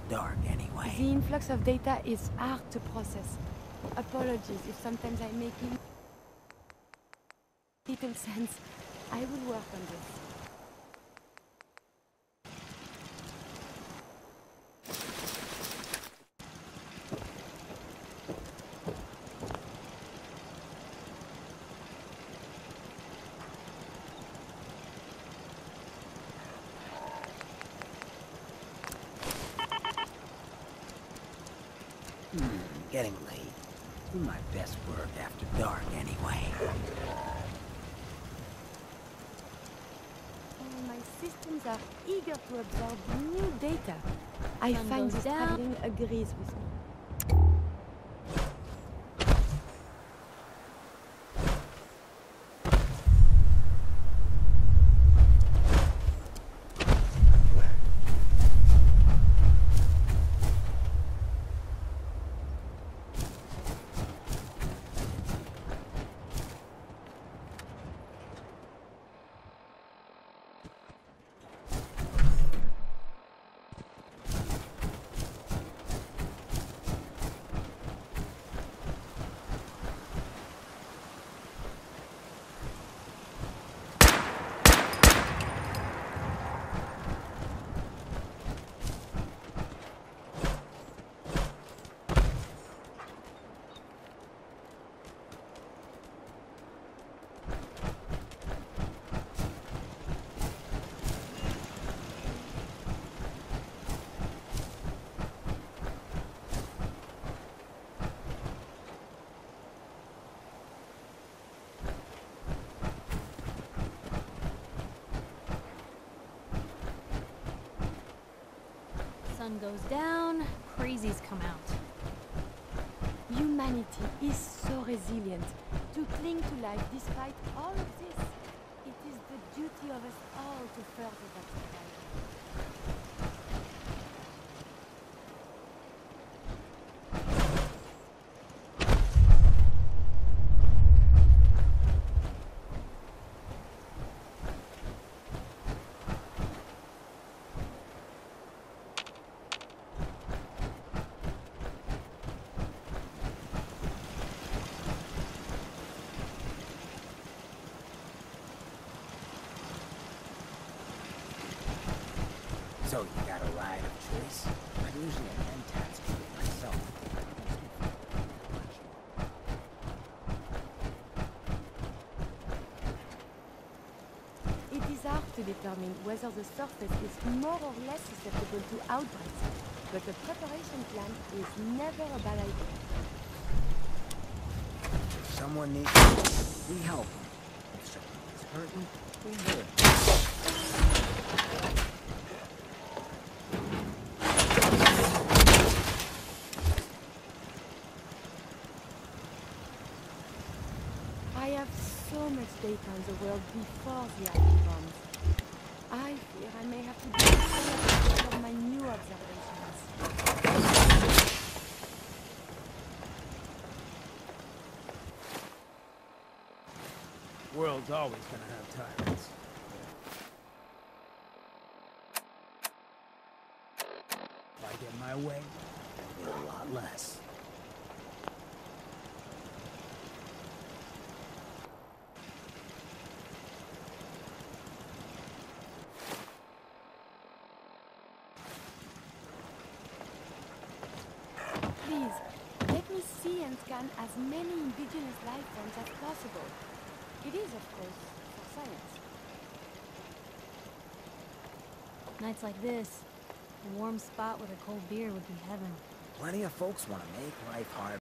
dark anyway. The influx of data is hard to process. Apologies if sometimes I make little sense. I will work on this. Getting late. Do my best work after dark anyway. My systems are eager to absorb new data. I find this traveling agrees with me. Sun goes down, crazies come out. Humanity is so resilient to cling to life despite all of this. It is the duty of us all to further that survival. So you got a ride of choice? I'm usually an end-task with myself. It is hard to determine whether the surface is more or less susceptible to outbreaks, but a preparation plan is never a bad idea. If someone needs help, we help them. If someone is hurting, we hurt them. I have so much data on the world before the atom bombs. I fear I may have to do some of my new observations. World's always gonna have tyrants. If I get my way, there'll be a lot less. Please, let me see and scan as many indigenous life forms as possible. It is, of course, for science. Nights like this, a warm spot with a cold beer would be heaven. Plenty of folks want to make life hard.